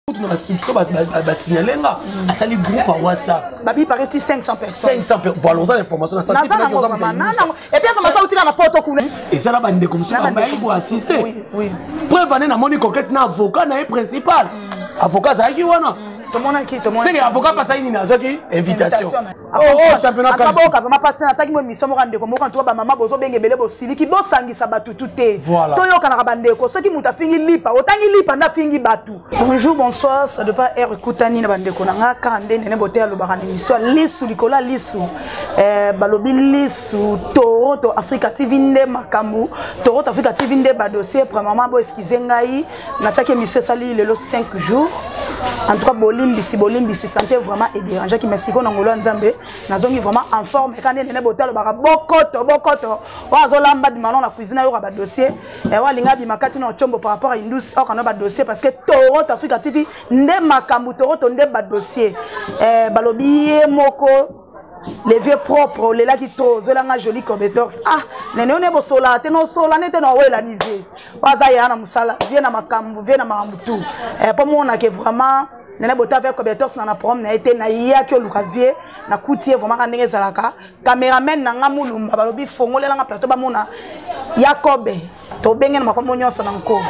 On a signalé à ça les groupes à WhatsApp. Babi paraît 500 personnes. 500 personnes. Voilà, on a l'information. Et puis comment ça utile la porte coulée. Et ça là bande comme ça pour assister. Oui, oui. Preuve année na moni coquette na avocat na principal. Avocat ça qui wana. Tout le monde qui tout le monde. C'est avocat passe une invitation. Oh championnat comme ça. Vraiment passer na taki mo mission mo rande comme quand toi ba maman bozo benge belé bo sili ki bo sangisa batu tuté. Toyo kana bande ko ce qui muta fingi lipa otangi lipa na fingi batu. Bonjour bonsoir ça doit pas être écoutani na bande ko na nga kande nene boté lo bakana mission lisu likola lisu balobi lisu Toronto Africa TV nde makambu Toronto Africa TV nde ba dossier premièrement bo excuser ngai na taki mission sali lelo 5 jours en tout cas bolimbi si santé vraiment et dérangeant qui merci ko na ngolo nzambe nazongi vraiment en forme quand nene botel baka bokoto wazolamba di malon la cuisine yo ba dossier et wa linga bi makati na chombo par rapport à indus au kana ba dossier parce que Toronto Africa TV nde makambu Toronto nde ba dossier balobi moko les vieux propres les là qui trop zelanga joli compétence nene on est bo sola te no sola nete no wela nive waza ya na musala vie na makambu vie na mamutu pour moi on a que vraiment nene bota avec compétence na prom na été na ya ki oluka vie na koutier vraiment ka ndenge zalaka cameraman na nga mulumba balobi fongolela nga plateau ba mona Yakobe to bengen makombo nyonso na nko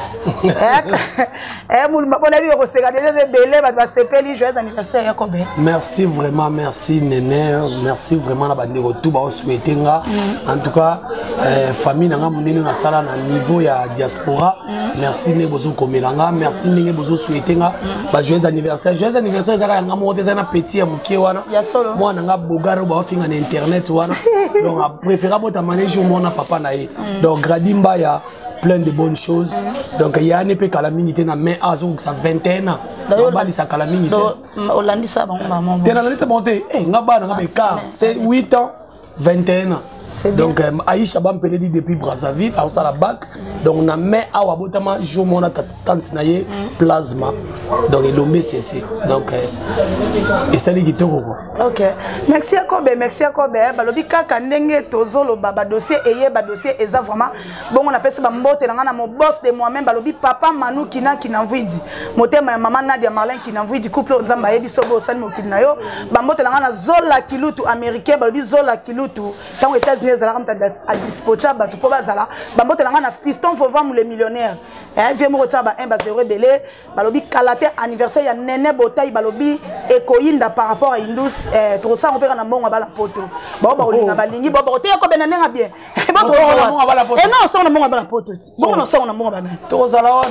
mulumba bona bi ko seka déjà belé ba sepeli joyeux anniversaire Yakobe. Merci vraiment, merci Néné, merci vraiment la bande retour ba souhaiter nga en tout cas famille nga munene na sala na niveau ya diaspora merci ne bozo komelanga merci ndenge bozo souhaiter nga ba joyeux anniversaire zaka nga mo teza na petit ya muke wana moi na nga bogaro ba finga na internet wana donc préférable ta manager mon papa na ye donc gradimba ya plein de bonnes choses donc il y a un peu calamité na mais à ça 21 ans on va dire ça calamité Hollande ça bon maman t'es dans ça monter nga ba nga be car c'est 8 ans 21 ans. Donc Aïcha Bampelé dit depuis Brazzaville à la bac donc on a mis à Wabotama jour mon tante naie plasma donc il lombe cessé donc et ça qui toko. OK merci Akobe balobi kaka ndenge tozolo baba dossier eye ba dossier eza vraiment bon on appelle ça ba mbote na mon boss de moi même balobi papa Manu kina vidi motema ya maman Nadia Marlin kina vidi couple nzamba yebi sobo sani mokili na yo ba mbote na zola kilutu américain balobi zola kilutu tant États-Unis à dispocha batu po bazala bambote na na fiston faut vendre les millionnaires vieux mo taba 1-0 belé balobi kalate anniversaire ya Nene Botaï balobi ekoyinda par rapport à Indus to ça on peut na mbongo bala poto ba olinga balingi ba te ko benanenga bien ba to non ça on mbongo bala poto bon non ça on mbongo bala to zala wana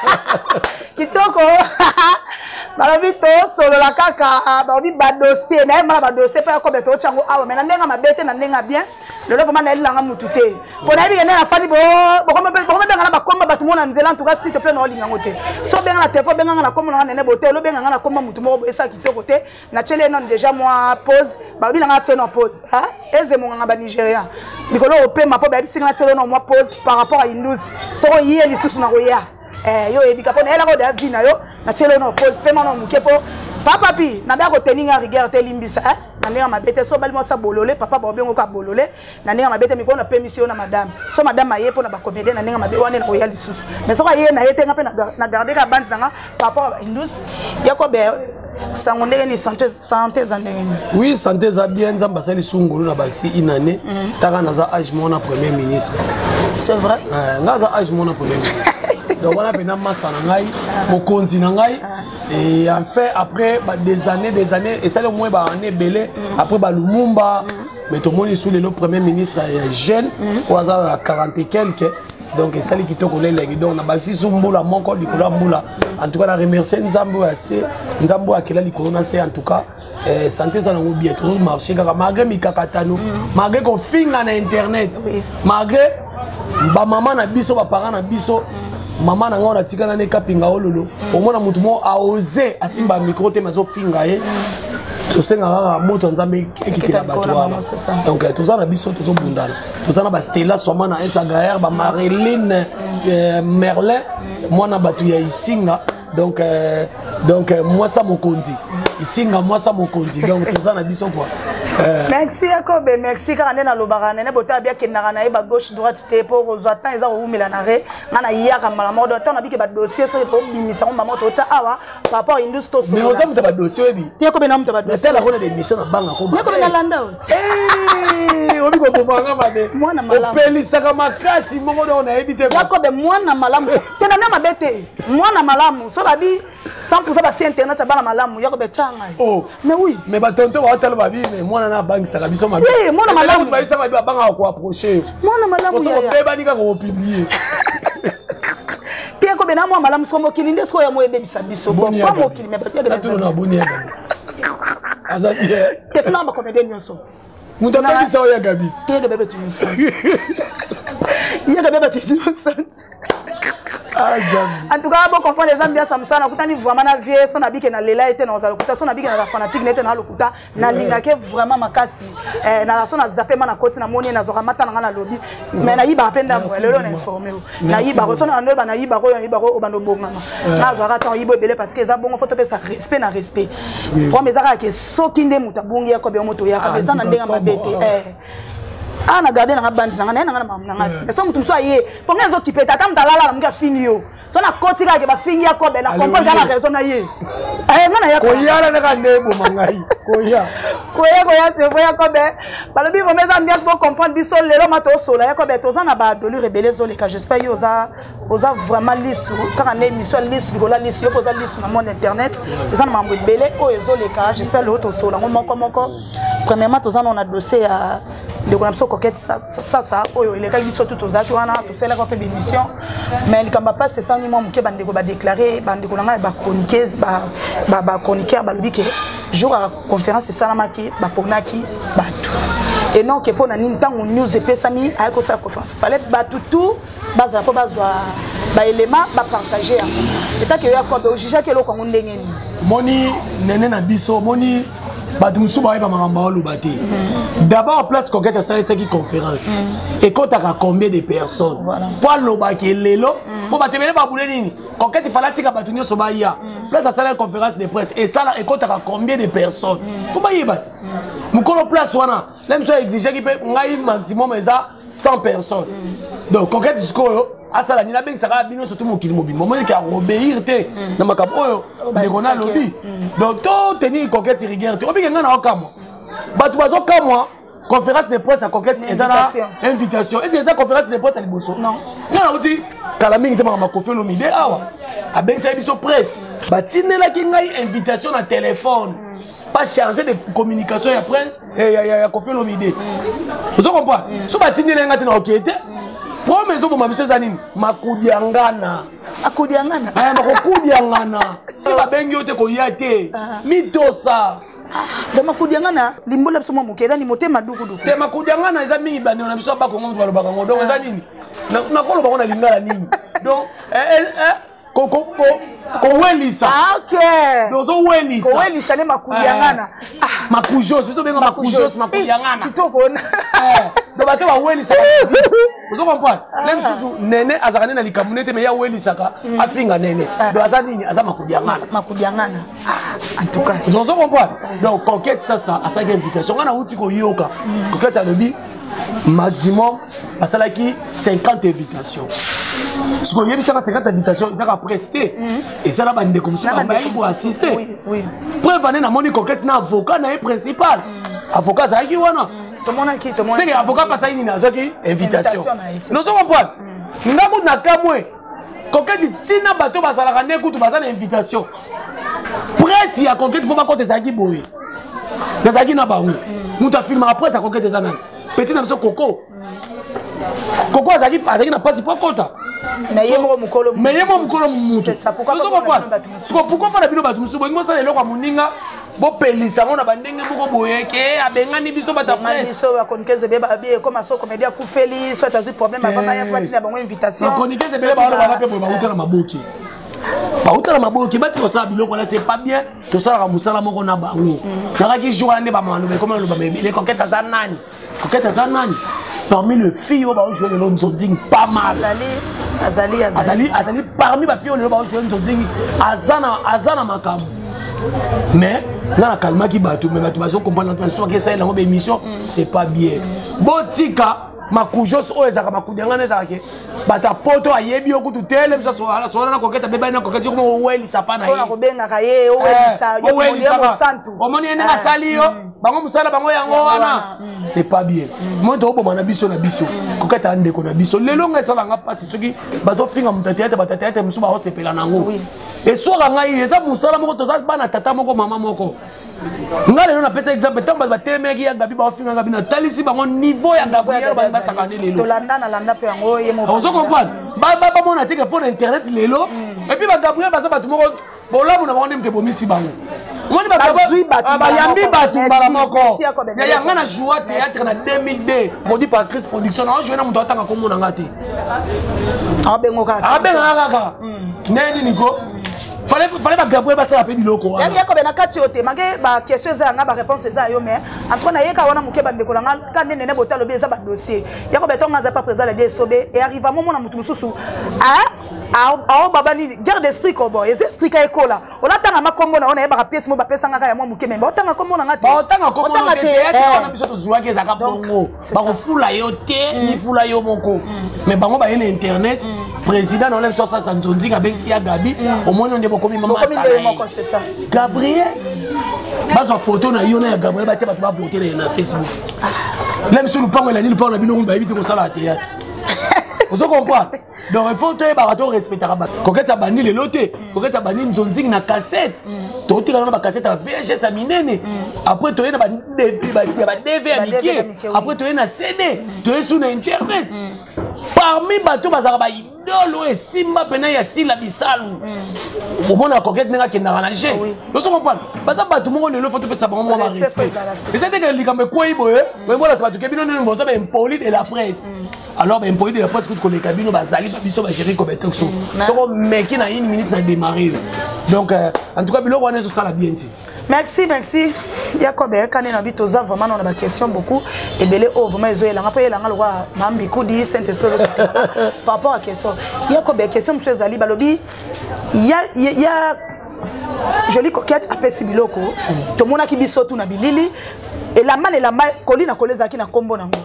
kitoko balobi to solo la kaka balobi ba dossier na ma ba dossier pa ko beto chango awa mais na ndenga mabete na ndenga bien le vraiment na elanga mutute pona bi na fani bo benga na ba komba batu mona nzela en tout cas s'il te plaît na olinga ngote so benga na téléphone benga na komba na Nene Bote lo benga na komba mutu mo esa kitoko te na tele non déjà moi pause balobi na tele no pause eze mo nga ba Nigeria bikolo ope ma po ba bisinga na tele no moi pause par rapport à Indus so yé li susu na roya yo ebika pona ela ko da vina yo na tele no pause paiement no mukepo papa pi na ba ko teninga rigueur te limbisa na ndenge mabete so bali mo sa bolole papa ba bengo ka bolole na ndenge mabete mikona na permission na madame so madame aye pona ba comédien na ndenge mabete wana na royal lisusu mais so ka ye na yete nga pe na garder ka bande nga papa Indus Yakobe sango ndenge ni santé za ndenge oui santé za bien nzamba sali sungulu na baxi inane taka na za âge mon premier ministre c'est vrai nga za âge mon premier ministre donc on a pena massa na ngai mokonzi na ngai et en fait après des années et ça le moins ba année belé après ba Lumumba mais tout le monde est sous le premier ministre jeune au hasard à 40 et quelques donc ça qui to connaît les donc na baxi sumbula moko di kola mbula en tout cas na remercier nzambo assez nzambo akela li corona c'est en tout cas santé ça na bien tout marché kaka malgré mikakatano malgré qu'on finga na internet malgré ba maman na biso ba parents na biso maman na ngona tikana ne kapinga ololo omona mutu mo a osé asimba micro te mazo finga ye to senga nga moto nzambe ekitela bato wana donc tout ça na biso to bundana tout ça na ba Stella soma na Esagaer ba Marilyn Merlin moi na batu ya isinga donc moi ça mokonzi isinga moi ça mokonzi donc tout ça na biso quoi Merci Jacob, merci car on est dans le baran, on est boté bien que na na gauche droite te pour ozoatan eza o milanare, ngana yaka malamodo on a bi que ba dossier so to bimisa maman to ta awa par rapport industrie so. Mais on a ba dossier bi. Te ko bena mutaba dossier. La rôle d'émission na banga ko. Mais ko bena landa. Obi ko banga ba de. Mwana malamu. Opelisa kama kasi mongo do na ebite. Jacob mwana malamu. Tena na mabete. Mwana malamu. So ba bi 100% ba fi internet ba malamu. Jacob changa. Oh. Mais oui. Mais ba tonto wa talo ba bi mais mwana na bangi saka biso ma. Eh, mwana malamu. Ba isa ba bi banga ko approcher. Mwana malamu ya. Ko beba ni ka ko publier. Te ko bena mwana malamu so mo kilinde so ya mo ebebisa biso. Bon, pas mo kilinde ba te ga. Tout na boni ya. Azaki. Te plan ba ko bebe nyonso. Muta peli sa ya gabi. Te ga bebe tu nyonso. Ya ga bebe tu nyonso. En tout cas, bon comprendre les ambiances samsa na kutani vraiment na vie son habike na lela était na lokuta son habike na fanatique n'était na lokuta na lingake vraiment makasi na la son na zappé na koti na moni na zora mata na lobby mais na yiba penda lelo na informé na yiba son na ndo na yiba ko obando bonga na zora ta yibo belé parce que za bongo photo pesa respect na respect pour mes ara ke sokinde mutabungi ya ko be moto ya ka za na ndenga mabete ah na garder na bandi na na ngati ça mutu so aye pour ngezo kipeta ta mtalala na mga fini yo so na koti ka ke ba fini ya ko be na comprendre la raison na ye ngana ya ko yala na ka nebo mangai ko ya c'est vrai ko be balobi vo meza ambiance pour comprendre biso lelo mato sola ya ko be to za na ba dolu rebelle zo le ka j'espère yo za vraiment lisu car na émission lisu ko la lisu yo poza lisu na monde internet za na mambo belé o ezo le ka j'espère le to sola moko premièrement to za na dossier ya de qu'on a besoin coquette ça oyo il est quasi surtout aux autres on a tout ça là qu'on fait des missions mais il comme pas c'est ça ni moi que bande ko ba déclarer bande ko na ba chroniqueuse ba chroniqueur ba lobi que jour à conférence c'est ça la maki ba ponaki ba tout et non que pour na ni ntango news et sami à ko ça conférence fallait ba tout baza ko bazwa ba élément ba partager et tant que yo ko be juger que lo ko ndenge ni moni nene na biso moni Badumsu ba ba mangamba lobate. D'abord place conquête ça c'est qui conférence. Et quand tu as combien de personnes pour lobaki lelo pour ba temele ba boulé nini. Conquête il fallait tika batunyo so ba ya. Place ça la conférence de presse et ça là et quand tu as combien de personnes. Faut ba yebat. Mukolo place wana. Même soit exiger qui peut ngai maximum eza 100 personnes. Donc conquête jusqu'au asala ni na bengi saka bino surtout mokili mobile moment qui a obéir te na makapo oyo de kona lobby donc to tenir conquête rigueur te obi ngana okamo batu bazo kamwa conférence de presse à conquête ezana invitation est-ce que ça conférence de presse à liboso non non oti kala mingi te ma kofi no mide awa a bengi sa biso presse batinela ki ngai invitation na téléphone pas chargé de communication ya presse et ya kofi no mide vous comprenez so batinela ngati na okete pour maison pour ma mission zanine makudiangana akudiangana makudiangana ba bengi ote ko yate mitosa de makudiangana limbola biso mokeda ni motema dukudu te makudiangana eza mingi bande na biso ba ko ngomba ba bango donc eza nini na ko loba na lingala nini donc ko welisa okay dozo welisa ko welisa ne makudiangana makujos biso benga makujos makudiangana kitoko na do bato ba welisa vous comprenez même susu nene azakane na likamunete mais ya welisaka afinga nene do aza nini aza makudiangana en tout cas vous comprenez donc conquête ça à sa invitation on a outi ko yoka conquête a dit maximum asalaki 50 invitations ce qu'on y a 50 invitations ils ont presté et ça là bande comme ça pour assister preuve année na moni conquête na avocat na principal avocat ça qui wana c'est l'avocat passe une invitation nous sommes comprendre ngamu na kamwe conquête tina bato basalaka ne kutu basala invitation presse ya conquête pour pas côté ça qui boye nazaki na bango muta filma après ça conquête des années petit na biso koko azaki na passe pas kota mais yemo mukolo mutu c'est ça pourquoi pas na bino batu musu bongo ça lelo kwa muninga bo pelisa ngona bandenge boko boyeke abengani biso bata presse biso ba konikeze be ba bien comme ça comédien kufeli soit azu problème ba ya fois tina bango invitation konikeze be ba ba pe ba utela maboki bautala maboki bati ko sa biloko là c'est pas bien to sala ka musala moko na bango nakaki jour ane ba manu be comme le ba mebile conquête azanani parmi les filles ba jouer le Nzonzing pas mal azali parmi ba filles le ba jouer Nzonzing azana makam mais Dans la calme qui bateau, mais tu vas comprendre que ça est dans l'émission, c'est pas bien. Botika, ma coujos, oh, ezaka ma koudanga nezaka. Bata poto a yebi oku tu tele, msa soala na koketa beba na koketa como weli sapana. On a kobenga kaye, weli sa, yo weli santu. Omoni ene na sali yo, bango musala bango yango wana. C'est pas bien. Moi to bo na biso koketa ande ko na biso. Lelo nga sala nga pasi soki bazo finga mutateate batateate musu ba osepela nango. Et soka ngai eza musala moko to za bana tata moko mama moko. Nga lelo na pesa exemple tamba ba telemeki ya Gabi ba ofinga Gabi na talisi bango niveau ya Gabriel ba sakane lelo. To landa na landa pe yango ye mo. On se comprend. Ba mona teke pour internet lelo. Et puis ba Gabriel ba sa batu moko bolamu na bango mte bomisi bango. Moni ba yambi batu mbala moko. Ya nga na joie théâtre na 2002 produit par Chris Production. Na jouer na muto atanga ko mona ngati. Abengo kaka. Neni niko. Fallait pas Gabriel ba ça appelle biloko. Ya ko bena kati ote mange ba question za nga ba réponse za yo mais entre na yeka wana muke bande ko nga kan nene botalo be za ba dossier. Ya ko betonga za pas présent la DSOB et arrive à moment na mutu mususu. Ah baba ni guerre d'esprit ko bo. Les esprits ka ekola. On attend ma kombo na on e ba pièce mo ba pesa nga ya mo muke mais ba otanga kombo na ngati. Ba otanga kombo na théâtre on a biso to jouer ke za ka bongo. Ba ko fula yo te ni fula yo moko. Mais bango ba yene internet président on aime ça Sanzonzi ka ben si ya Gabi au moins on comme maman c'est ça. Gabriel bazo photo na yo na Gabriel ba tia ba voter na Facebook. Même sur le pan la ligne pan na bino ba éviter ko sala théâtre. Vous comprenez? Donc il faut que tu respectes la batte. Quand tu as banni les lotés, quand tu as banni une zone na cassette, tu as tiré la cassette à VHS à minene. Après tu as une DV amitié. Après tu as une CD. Tu es sur internet. Parmi bateaux bazaraba idolo et simba pena ya sila bisalu. Au moins la coquette n'a qu'à arranger. Vous comprenez? Parce que bateau mon le faut te passer vraiment ma respect. Et c'est que les gamins quoi ils boivent, mais voilà c'est pas tout cabine on est bon ça impoli de la presse. Alors ben impoli de la presse que les cabines bazali biso ba gérer comme toxo. So mec qui na une minute na démarrer. Donc en tout cas biloko on est sur ça la bien. Merci. Jacob, quand on a vu tous vraiment on a des questions beaucoup et belé oh vraiment ils ont la rappelé la loi mambi kudi Saint-Esprit par rapport à question. Jacob question monsieur Zali balobi il y a jolie coquette après Sibiloko tout le monde qui biso tout na bilili et la main colina koleza qui na kombo nango.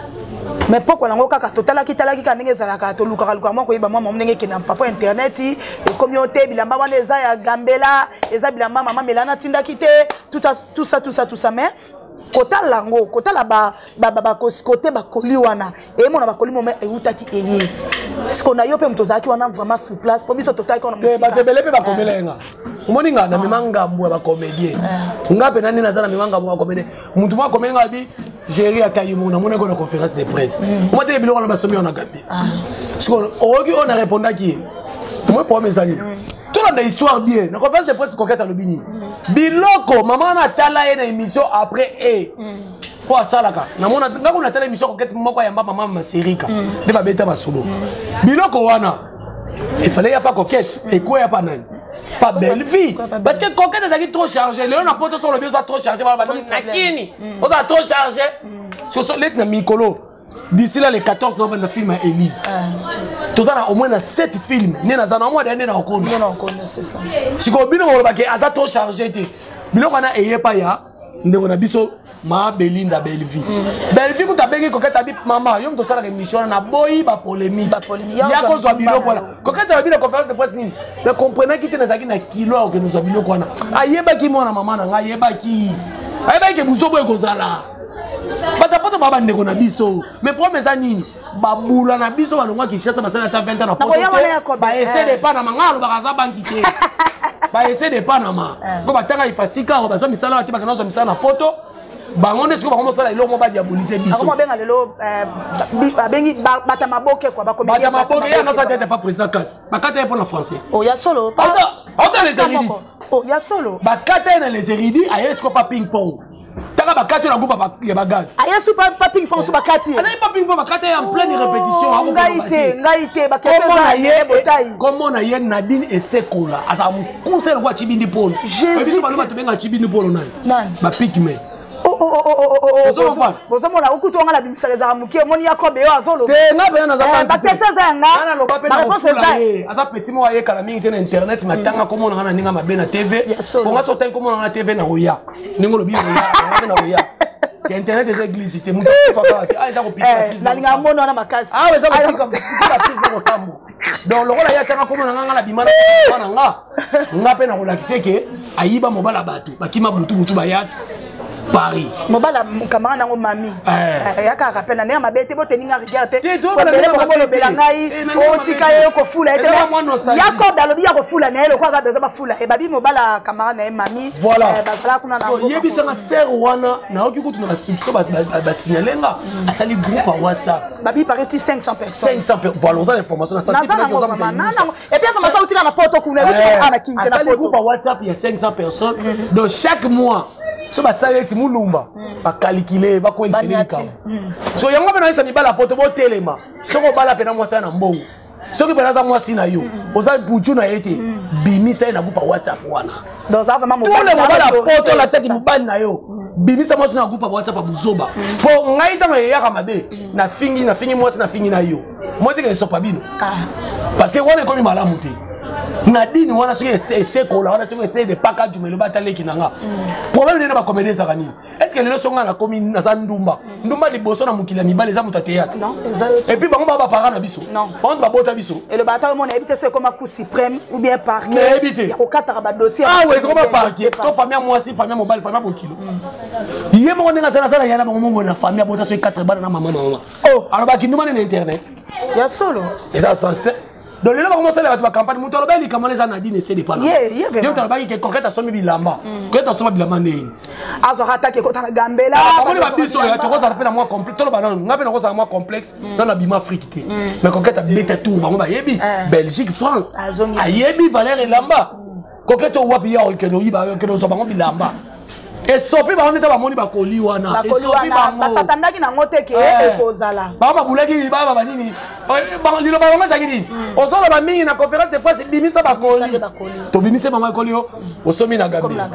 Mais pourquoi on a kaka totala kitala ki kanenge zalaka to luka mo ko iba mama mnenge ki na papa internet et communauté bilamba wana eza ya gambela eza bilamba mama melana tinda kite tout ça mais kota lango kota la ba côté ba koli wana et mona ba koli mo e utaki eye ce qu'on a yo pe mtozaki wana vraiment sur place pour biso total ko na musika ba tebele pe ba komelenga umoninga na mimanga mbwa ba comédien ngape nani nazana mimanga mbwa comédien muntu mwa komelenga bi gérer akayi mona mona ko na conférence de presse moi te biloko na ba somi on a gapi ce qu'on on a répondu qui moi pour mes amis tout la histoire bien na conférence de presse coquette à lobini biloko maman na tala na émission après pour salaka na mona ngako na tala émission coquette moko ya maman maserika de ba beta ba solo biloko wana il fallait y a pas coquette et quoi y a pas nani pas belle vie parce que coquette est trop chargé léon na poto sur le bio ça trop chargé ba nakini on a trop chargé sur so let na mikolo d'ici là les 14 novembre le film à Élise tout ça au moins 7 films né na zana moi dernier na okona c'est ça si ko bino ko ba ke aza trop chargé te bino kana eye pa ya ndeko na biso ma Belinda Bellevie Bellevie ko tabengi ko kata bi mama yo mto sala émission na boyi ba polémique ya ko zo bino ko la ko kata bi na conférence de presse nini na comprenait ki te na zaki na kilo que nous abino ko na ayeba ki mona mama na ayeba ki buso boy ko sala pata baba ndeko na biso mais pour mes anini babula na biso balongwa ki chasa basala ta 20 ans na poto ba essayer de pas na mangalo bakaza banki te ba essayer de pas na ma ko batanga ifasika ko baso misala ati bakana so misala na poto bango ndesko ba komosala ilo mo ba diaboliser biso ako benga lelo bengi bata maboke kwa ba comédien bata maboke ya na sa tête pas président Kas bakata pour na français oh ya solo autant les érudits oh ya solo bakata na les érudits ayesko pas ping pong taka bakati na groupe ya bagage ayesu pas ping pong so bakati ana pas ping pong bakati en pleine répétition ngaite bakesa ye botai comment na ye Nadine et Sekola asa mukuse kwa chibindi polo biso baloma tubenga chibindi polo nani ba pigme Bozo mona okutu nga la bimisa za muki moni yakobe yo azolo. Te nga pe na za ba pesa za nga. Ana loba pe na fula ye. Aza petit mo aye kala mingi te na internet matanga ko mona na ninga mabe na TV. Ko nga so ko mona na TV na roya. Ningo lobi roya na roya. Que internet des églises te muta faka te aiza ko pika na ninga mono na makasi. Ah weza ko pika pisa na sambo. Donc lokola ya tanga ko mona nga la bimana nga pe na ko lakise ke ayiba mobala batu bakima butu bayat Paris. Mobala camarade nango mami. Yaka rappel na mabete bo teninga regarder. Ko bele belangai o tika yo ko fula ete. Yako dalobi ya ko fula na ele ko ga bezo ba fula. E babi mobala camarade na mami. Bazala kuna na ngo. Yebisa nga ser wana na oki kutu na subso ba signalenga asali groupe à WhatsApp. Babi paraît 500 personnes. 500 personnes. Voilà ça l'information na senti que nous avons. Et puis ça ça utika na poto kuna ana kinga na poto. Asali groupe à WhatsApp il y a 500 personnes. Donc chaque mois so ba sala ti mulumba ba calculer ba ko eliseli ka so yango bana isa mibala poto bo telema soko bala pena mwasa na mbongo soki bana za mwasi na yo oza buju na yete bimisa na groupe WhatsApp wana donc ça vraiment mobala poto la seki mubani na yo bimisa mwasi na groupe WhatsApp buzoba po ngai tama yaka mabe na fingi mwasi na fingi na yo moi te ke so pa bino parce que wana ko mi malamu te Nadine wana soki essaie kola wana soki essaie de paka jumelo bataleki nanga problème nena ba comédie ça kanini est-ce que lelo songa na komi na za ndumba liboso na mukila mibale za mutateya non et puis bango ba parana biso bango ba bota biso et le bataille mon habité c'est comme Cour suprême ou bien parquet il y a okata ba dossier ah ouais c'est comme parquet to famille moi si famille mobile famille bokilo yé mo ndenga sana sana yana bango na famille bota so 4 bana na maman oh alors ba kinduma na internet ya solo et ça sens donc là on commence à la campagne muto lo beli comment les anadine essaie de parler yo to ba ki koketa somi bilamba koketa somi bilamba ndeni azo attaque ko tana gambela comment ba biso ya to ko ça rappelle moi complexe to lo ba non ngape ko ça moi complexe dans la bima afrique mais koketa beta tout bango ba yebi Belgique France ayebi Valère Lamba koketa wapi ya okeno yiba okeno so bango bilamba et sopi ba oneta ba moni ba koli wana et sopi ba satandaki na ngote ke ekozala ba bulaki ba nini ba lilo ba ngasa kidi o solo ba mingi na conférence de presse bimisa ba koli to bimisa ba koli o somi na gambela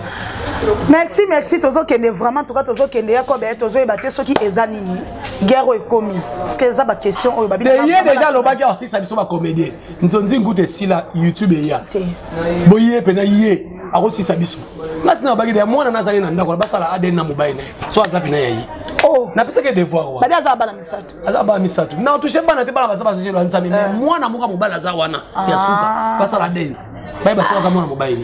merci tozo kende vraiment to ka tozo kende ya ko be tozo ebate soki ezanini guerre ekomi parce que ça ba question o ba bina déjà lo ba ki aussi ça biso ba comédien nzonzi ngute sila YouTube ya boye pena yé ako si sabiso nasi na bagi de mwana nazali na ndako basala ADN na mobile so azapi na yayi oh na pesa ke devoir wa babi azaba na misatu na touche bana te bana basaba jelo nzambe mais mwana muka mobile aza wana ya suka basala ADN bai basala ka mwana mobile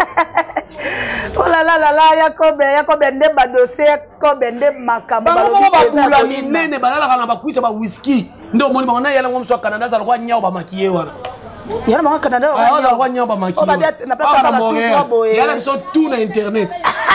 oh la yakobe ndemba dossier yakobe ndemaka bakula minene balala kana bakuita ba whisky ndo moni bana yala ngomso Canada za kwa nyao ba makiye wana yana ba Canada wa kwa nyao ba makiye na pesa bala tout boye yana biso tout na internet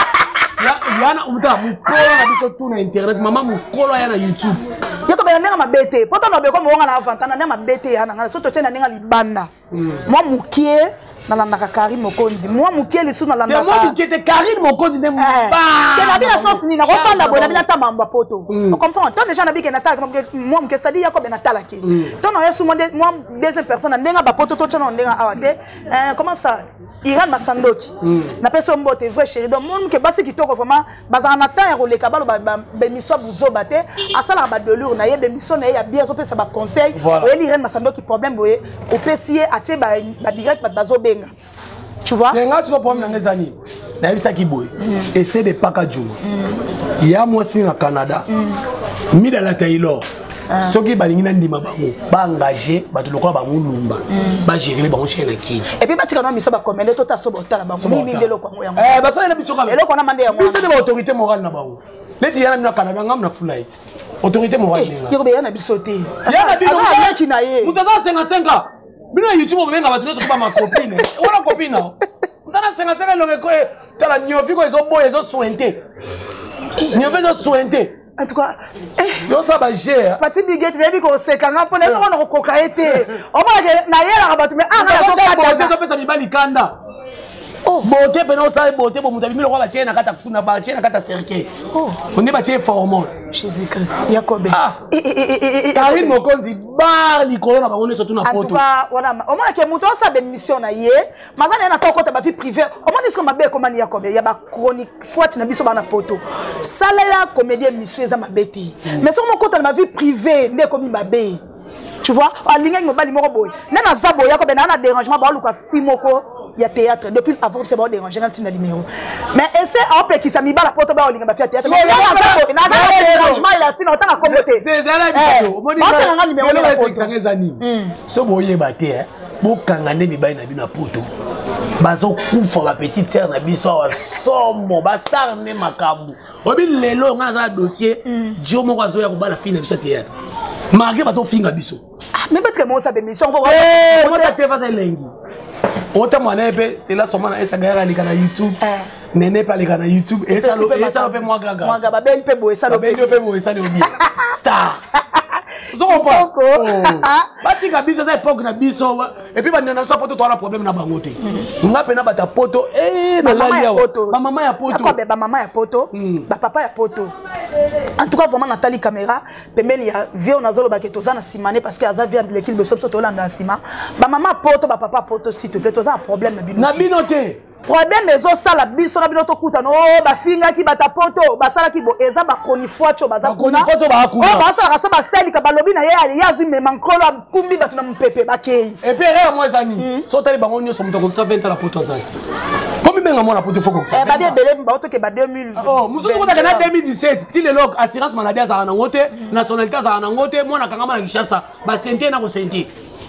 yana umta mukolo na biso tout na internet mama mukolo yana YouTube yakobe ndanga mabete poto no be ko mo nga na avantana na mabete yana ngala so to tena ndanga libanda moi mukie na Karim Mokonzi moi mukie lisu na landa moi mukie te Karim Mokonzi ne ba na bina sens ni na ko panda bona bina tamamba poto on comprend tant déjà na bike na tala moi mukie stadi yakobe na tala ki tant na yesu moi deuxième personne ndenga ba poto to tshana ndenga awate comment ça Iran Masandoki na peso mbote vrai chéri donc mon mukie basi kitoko vraiment bazana na temps ya roleka balo ba bemiso buzoba te asala ba delure na ye bemiso na ya bien zo pesa ba conseil o Iran Masandoki problème boye o pesier até ba direct ba bazo benga tu vois nenga siko problème na ngezani na bisa kiboy essaie de paka juma ya moi si na Canada mida la Taylor soki balingi na ndima bango ba engager bato lokola ba mulumba ba gérer bango chaîne ki et puis batika na miso ba commander to ta so botala bango mi ngelo kwa yango basala na biso ka eloko na mande yango biso de autorité morale na bango leti yana na Canada ngam na flight autorité morale ninga yoko be yana biso te yana biso yaki na ye mutaza 55 bino YouTube benga bato nyonso ba ma copine wala copine na ndana 55 longe ko tala nyofi ko ezo boy ezo sointe nyofi ezo sointe en tout cas yo ça ba gère parti biget rebi ko sekanga pona so na ko koka ete o mo na yela bato me anga to kata to pesa mibali kanda beauté pena osala beauté bo muta bimelo kwa ba tiena kata kuna ba tiena kata cercle on est ba tie formol Jésus Christ Yakobe Karine Mokonzi bar likolo na bango surtout na poto en tout cas voilà au moins que muto sa be mission na ye mazana na ko ta ba vie privée au moins est-ce que mabe comme ni Yakobe ya ba chronique fois na biso ba na poto sala ya comédien mission za mabeti mais sur mon côté na vie privée ne comme mabe tu vois alinga ngobali moko boy na na zabo Yakobe na na dérangement ba luka fimoko il y a théâtre depuis avant c'est bon déranger un petit numéro mais essaie en fait qui s'ami ba la porte ba olinga ba théâtre mais na dérangement il a fini autant à commoter c'est ça la biso moni ba numéro la 500 années so boye ba te bo kangane mibai na bino poto bazo kufa ba petite sœur na biso wa somo ba star ne makambu obi lelo nga za dossier dio moko azo ya kubala fini na biso théâtre marqué bazo finga biso mais peut-être moi ça be mission moi ça te va ça lengi autant moi nepe c'était là seulement esa gaya lika na YouTube nene pa lika na YouTube esa lo pe moi gaga moi gaga ben pe bo esa lo pe esa lo bi star zoko pa batika biso ça époque na biso et puis ba nena so poto to ala problème na bango te nga pe na bata poto na la ya ba maman ya poto ba maman ya poto ba papa ya poto en tout cas vraiment Nathalie caméra pembeni ya vieux nazolo ba keto za na simane parce que aza via l'équipe de sopso to landa sima ba maman poto ba papa poto s'il te plaît to za un problème na bino te problème ezo sala biso na bino to kuta no ba finga ki bata poto ba sala ki bo eza ba konifuacho baza kuna ba sala ka so ba sali ka balobi na ye ya zui me mankolo kumbi batu na mpepe ba kei et puis rien moi zani so tali bango nyo so mutako sa 20 ans la poto zani comme benga mona poto faut que ça ba bien belé ba to ke ba 2000 mususu ko ta na 2017 ti le log assurance maladie za na ngote nationalité za na ngote mona kanga ma Kinshasa ba sente na ko sente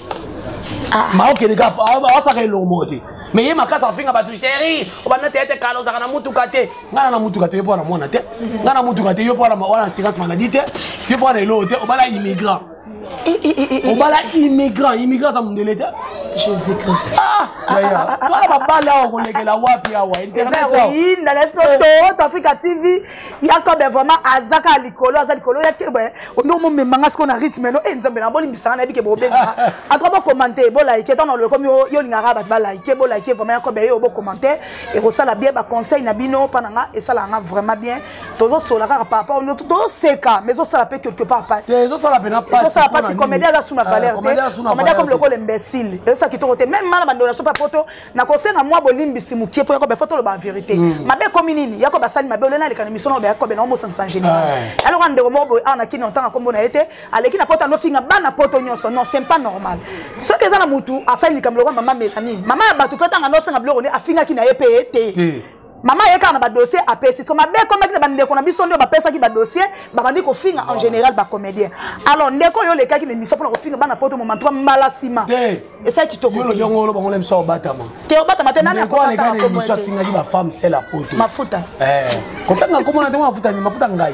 ma ok les gars on va faire le mode mais ye makasa afinga batu chéri obana tete kalo za na mutuka te ngana na mutuka te yo pona mona te ngana na mutuka te yo pona wana assurance maladie te yo pona lo te obala immigrant obala immigrant za mundele te Jésus Christ toi ba bala o kolekela wapi awa internet ça oui dans l'espace Africa TV Yakobe vraiment azaka likolo ya kebe ono mo memanga sko na rythme no nzambe na boli bisanga na bike bo benga atroba commenter bo like tant le comme yo lingara ba like bo like vraiment Yakobe yo bo commenter et resala bien ba conseil na bino pananga et ça la vraiment bien tozo sola ka papa on tozo seka mais ça la peut quelque part passer c'est ça la peine passer ça passe comédien za suna valeur comédien comme le rôle imbécile et ça qui te même mal bandona so pa poto na kosenga mwa bolimbi simukie po Yakobe photo lo ba vérité mabe comme nini Yakobe sali mabe olena le kana mission no ba Yakobe na mo sans général alors on ndeko mo bo ana kini on tanga kombo na été aleki na poto no finga bana poto nyonso non c'est pas normal ce que za na mutu asali kamlo kwa mama Mélanie mama ya batu petanga no senga bloko ne afinga ki na epete maman yeka na ba dossier apesi so mabe comme ki na bandeko na biso ndio ba pesa ki ba dossier ba bandi ko finga en général ba comédien alors ndeko yo le ka ki ne miso pour ko finga bana poto moment 3 mbala sima et ça qui to yo lo yongolo ba ngolem so batama te batama te nani ko sa ta ko miso finga ki ba femme c'est la poto mafuta ko tanga ko mona te mafuta ngai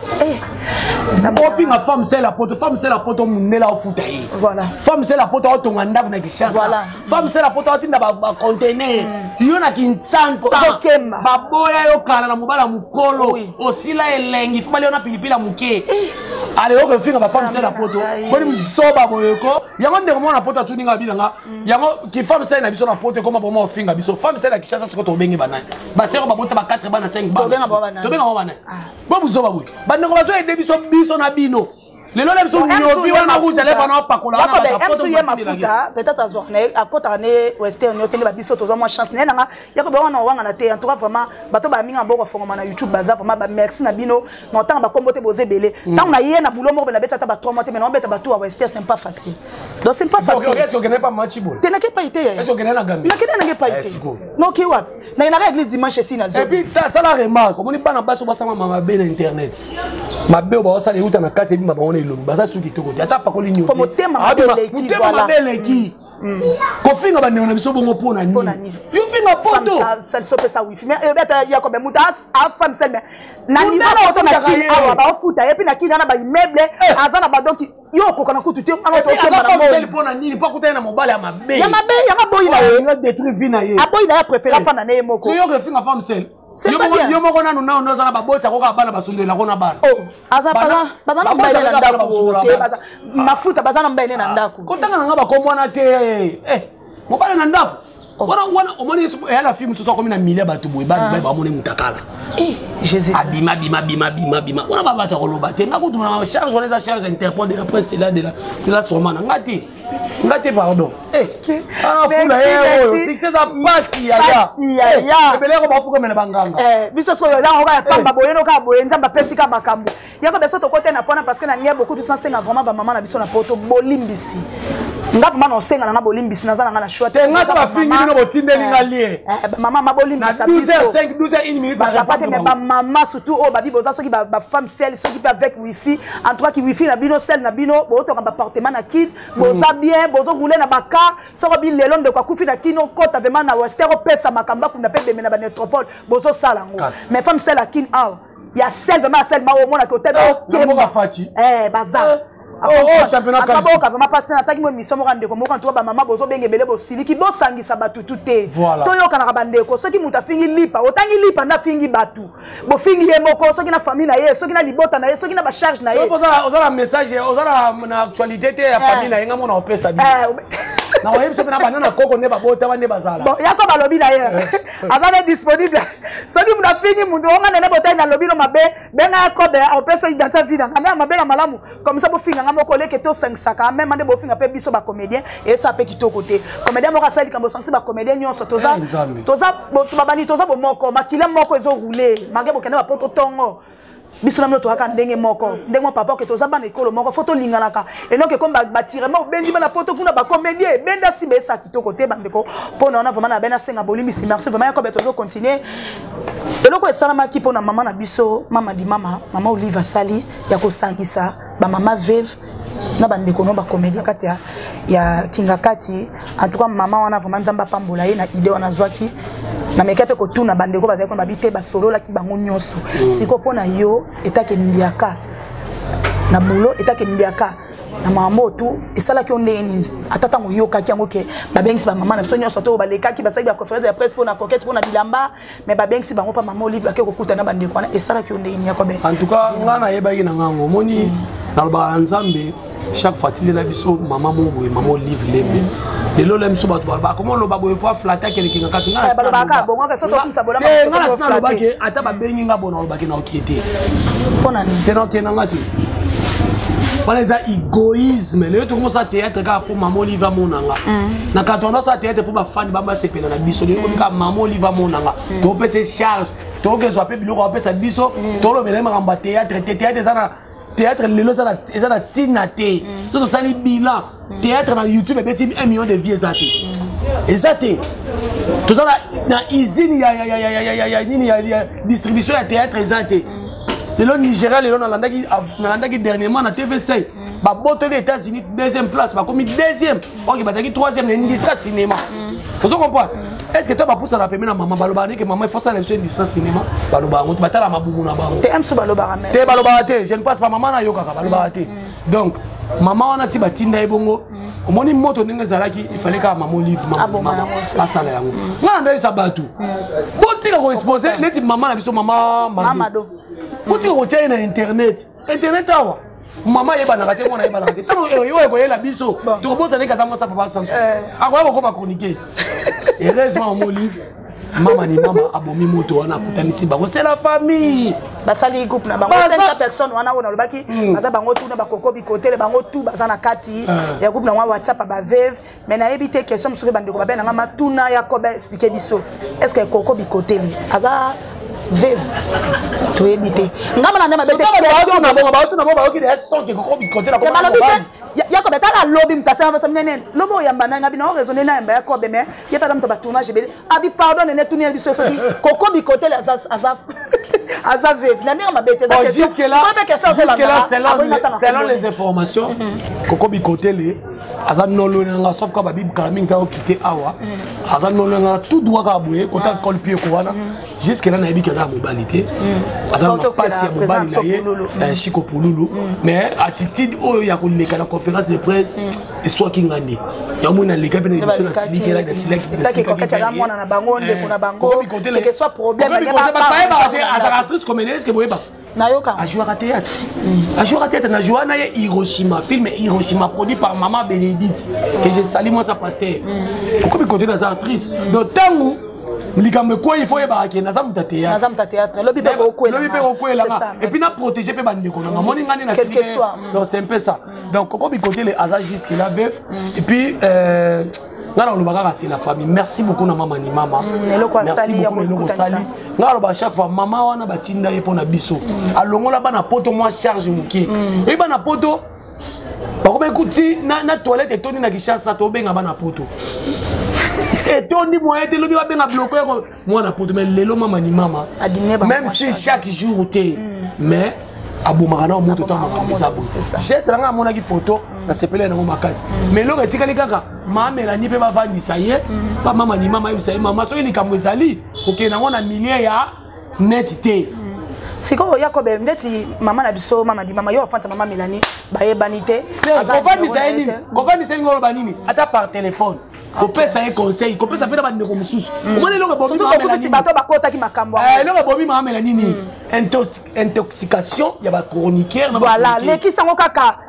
ma femme c'est la poto munela ofuta yi voilà femme c'est la poto otonga ndaku na Kinshasa voilà femme c'est la poto otinda ba conteneur yo na Kinshasa ba boya yo kala na mobala mukolo osila elengi fuma leo na pilipila muke ale o finga ba femme c'est la poto boni musoba boyeko yango ndeko mona poto tuninga bilanga yango ki femme c'est na biso na poto koma bomo ofinga biso femme c'est la Kinshasa soko to bengi banani ba sero ba bota ba 4 ba na 5 ba to benga ba banani bo musoba boy bande ko bazo ede biso na bino lelo le biso nyovi wana rouge ale bana pakola wana ba photo mafuta peut-être azorne akota ne western yo tele ba biso tozo mo chance nena Yakobe wana wanga na te en tout cas vraiment bato ba minga mboko fongoma na YouTube baza vraiment ba merci na bino no tanga ba kombote boze belé tant na ye na boulot mo na beta ta ba 3 mois te mais on beta ba tout à western c'est pas facile donc c'est pas facile est-ce que n'est pas match bon tu n'as pas été est-ce que na Gambie na pas été non ki wa na église dimanche ici na zo et puis ça la remarque comme ni bana baso basama mama be na internet mabe ba sala yuta na kate bi maba on elongi baza suki toko ata pa ko linyo ko motema mabeleki ko finga ba neona biso bongo pona ni yo finga poto ça sope ça wifi mais beta Yakobe muta a femme sel mais na niveau na na kini awa ba futa et puis na kini na ba immeuble azana ba donc yo ko kana kutu te ana to ke mara mo pona nini pa kutana na mobile ya mabe ya boy na ye détruire vie na ye aboy na ya préférer fana na ye moko so yo ko finga femme sel yo moko nanu na ono zana ba botsa ko ka bana basundela ko na bana bazana mbele na ndako te mafuta bazana mbele na ndako ko tanga nga ba komwana te mobile na ndako Voilà, au moins, il y a la fille qui comme une milliard de bouées, bah, mon moutakala. Jésus. Abima. On a pas battu au bateau. On a charge, on les a chargé interpol de la presse, c'est là, sûrement. Ngati, pardon. C'est ça passe, il y a. C'est bel on va foutre comme les banganga. Biso so là on va pas baboyeno ka boyenza ba pesika makambo. Yako beso to côté na pona parce que na nia beaucoup de sens nga vraiment ba maman na biso na poto bolimbisi. Nga vraiment on senga na bolimbisi na zana na choix. Te nga ça va finir no botinde nga lié. Maman ma bolimbisi. 12h5, 12h1 minute ba papa mais ba maman surtout oh ba bi boza so ki ba femme celle so ki peut avec wifi en tout cas qui wifi na bino celle na bino bo to ka appartement na kid boza bien bozo rouler na ba car so ko bi lelon de kwa kufi na kino kota vraiment na westero pesa makamba kuna pe bemena ba métropole bozo sala ngo mais femme celle à kin ah il y a celle vraiment celle ma au mona ko tebe bazar championnat kaboka vraiment parce que nataki mo mission mo rande ko mo kan to ba mama bozo benge bele bo siliki bo sangisa batu tuté to yo kana bande ko soki muta fingi lipa otangi lipa na fingi batu bo fingi ye moko soki na famille na ye soki na libota na ye soki na ba charge na ye so oza message oza na actualité te ya famille na ye ngamo na opesa bi na oyebi so na banana koko ne ba bota bande bazala bon yako ba lobi na ye azana disponible soki muta fingi mundu onga ne bota na lobi no mabe benga ko be opesa idata vida ngana mabe na malamu comme ça bo finga ngamo ko leke to 5 saka même ande bo finga pe biso ba comédien et ça pe kitoko te comédien mo ka sali kambo sansi ba comédien nyonso toza bo babani toza bo moko makila moko ezo rouler mage bo kende ba poto tongo biso na mto aka ndenge moko ndenge papa ke toza bana ekolo moko photo linganaka et donc comme ba tirement bendi bana poto kuna ba comédien benda si be sa kitoko te bandeko pona on a vraiment na bena senga bolimi si merci vraiment ko beto continuer et donc ça na ki pona maman na biso mama di mama Oliva Sali ya ko sangisa ba mama veuve na bandeko no ba comédien kati ya kinga kati en tout cas maman wana vraiment nzamba pambola ye na idée wana zwaki na mekape ko tuna bandeko bazali ko babite ba solo la ki bango nyonso siko pona yo etake ndiaka na bulo etake ndiaka na mama tu esala ki ondeni atata ngo yoka ki yango ke babengisi ba mama na biso nyonso to baleka ki basali ba conférence de presse pona coquette pona bilamba mais babengisi bango pa mama Olive ke ko kutana bandeko wana esala ki ondeni yakobe en tout cas ngana yebaki na ngango moni na ba nzambe chaque fois il est là biso maman Mungu maman Olive lembe lelo lem so bato ba comment lo ba boye po flata ke kinga kati ngana sa ba ka bongo ke so so kumsa bola ngana sa lo ba ke ata ba bengi nga bona lo ba ke na okete pona ni teno ke na ngati voilà ça égoïsme le tout comme ça théâtre ka pour maman Olive monanga na quand on a ça théâtre pour ba fan ba sepela na biso le comme maman Olive monanga to pe se charge to ke zo pe biloko pe sa biso to lo mele ma théâtre ça na théâtre lelo ça na tinate so to sali bilan théâtre na YouTube be 1 million de vues ça te exacté to ça na usine ya distribution ya théâtre exacté lelo Nigeria lelo na landaki dernièrement na TV5 ba boto les États-Unis deuxième place ba commis deuxième OK ba zaki troisième l'industrie cinéma vous comprenez est-ce que toi ba poussa la première maman baloba que maman il faut ça l'industrie cinéma baloba on ba tala mabumu na ba te am so baloba mais te baloba te je ne passe pas maman na yoka baloba te donc maman wana ti batinda ebongo omoni moto ndenge zalaki il fallait ka maman Olive maman asala yango ngana ndo sabatu botika ko exposer leti maman na biso maman do Kuti ko tshena internet awa mama yeba na kate mona yeba na kate tango yo ko yela biso to boza ne kazama sa papa sans akwa ko ba chroniquer heureusement maman Olive mama ni mama abomi moto wana kutanisi bango c'est la famille basali groupe na bango 5 personnes wana ona lobaki baza bango tout na bakoko bikote le bango tout baza na kati ya groupe na WhatsApp ba veuve mais na ebité question musuke bandeko babena nga matuna ya ko ba expliquer biso est-ce que koko bikote li aza veuve to ebité ngama na ndema bete question na bongo ba ki de son ke koko bikote la ko yako betaka lobby mtasa va samnene lobo yamba na ngabi na raisonner na yamba yako be mais ye pas mto ba tournage bele abi pardon ne tourner biso so koko bikote la aza veuve na mira mabete za question jusque là selon les informations koko bikote le aza nolo nga sauf ka ba bib kalaming ta okité awa aza nolo nga tout droit ka boye kota kol pied ko wana jusque là na yebi ka mobilité aza na passe ya mobali na ye Chico Pululu mais attitude oyo ya ko leka na conférence de presse et soit kingani ya mona leka pe na émission na siliki la siliki ko kata mwana na bango nde kuna bango que soit problème ba aza actrice comédienne est-ce que boyeba nayoka a joué à théâtre a joué à théâtre na joué na Hiroshima film Hiroshima produit par Maman Bénédicte que j'ai sali moi sa pasteur pourquoi me continuer dans sa actrice donc tango likambe quoi il faut y baquer na zamu théâtre lobi pe ko là et puis na protéger pe bandeko na moni ngani na quel que soit donc c'est un peu ça donc comment me continuer les hasards jusqu'à la veuve et puis c'est la famille. Merci beaucoup na mama ni mama. Merci beaucoup le sali. Ngalo chaque fois mama wana batinda ye pona biso. Alongola bana poto moi charge mukie. Et bana poto bako écouter na toilette et toni na Kinshasa to benga bana poto. Et toni moi te lobi ba benga bloquer moi na poto mais lelo mama ni mama. Même si chaque jour t'es mais abomaka na moto tama kamisa bo j'ai ça nga mona ki photo na sepele na makasi mais lo etikali kaka mama Mélanie pe bavandisa ye pa mama ni mama yebisa mama so ni kambo ezali oke na ngona millier ya net te siko yakobe ndeti mama na biso mama di mama yo afanta mama Mélanie baye banité kovandisa ye ngolo banini ata par téléphone kopesa ye conseil kopesa pe na bandeko mosusu omoni longo bobi mama Mélanie bato bakota ki makambo longo bobi mama Mélanie ni intoxication ya ba chroniqueur voilà leki sango kaka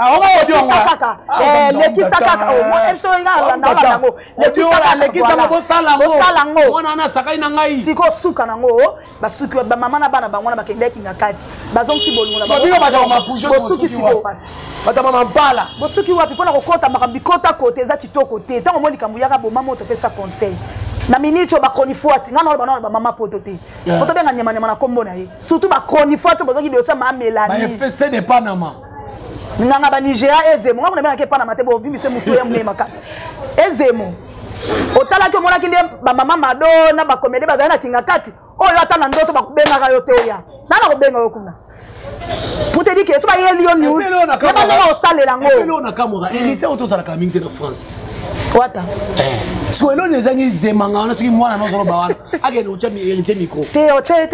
leki saka o mo emso nga na nango leki sango bo salango wana na sakai na ngai siko suka nango basuki ba mama na bana bango na bakendeki ngakati bazongi bolunga na ba baza mapujo bosuki bata mama mpala bosuki wapi pona kokota makabikota kote za kitoko te tango mo likambu yaka bo mama otopesa conseil na minute ba konifuati ngana bana ba mama poto te poto benga nyama na kombo na ye surtout ba konifuati bazongi dosa mama Mélanie ba fesse de Panama nganga ba Nigeria ezemo ngana benga ke Panama te bo vimi se mutu ya mne makati ezemo otala ke mona kinde ba mama Madonna ba comédie bazana na kingakati oyo ata na ndoto ba kubenga yo te oya nana kubenga yo kuna pour te dire que ça va y Lyon News on sale lango on a kamora héritier auto sala kamingte na France wata so elo nezangi zemanga na soki mwana no solo bawana agene uchami héritier micro te ochete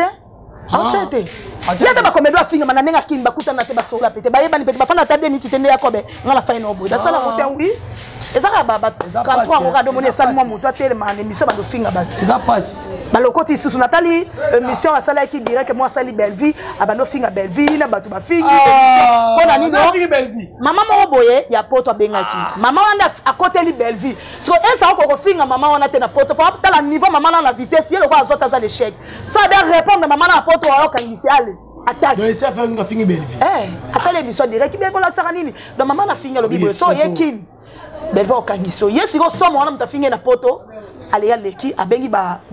ochete yata ba komedo afinga mana nenga kimba kutana te basola pete ba yeba ni pete bafana ta 2 minutes tende yakobe ngala faina obo da sala mote oui ezaka ba 33 ngo kado moni sala mo muto atele ma émission ba do finga ba eza passe ba lokoti susu natali émission asala ki direct moi sali Belleville abano finga Belleville na batu ba fingi kona nino mama mo boye ya poto abengaki mama wana akoteli Belleville so esa ko finga mama wana te na poto pa tala niveau mama na la vitesse yelo ko azota za l'échec ça doit répondre mama na poto wa kangisi ale attaque donc ça fait nga fingi Belleville asala émission direct be vola saka nini donc mama na finga lobi boye so yekin Belleville okangiso yesiko somo wana mtafinga na poto Aléa Leki abengi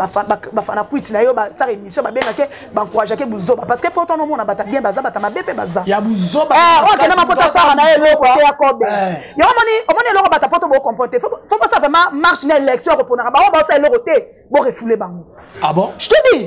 bafana kwiti na yo ba tsara émission ba benga ke ba encourager ke buzoba parce que pourtant no mona bata bien baza bata mabepe baza ya buzoba okena mapota sara na eloko te yakobe yo omoni eloko bata poto bo comporter faut pas ça vraiment marche na élection ko pona ba ça eloko te bo refouler bango ah bon je te dis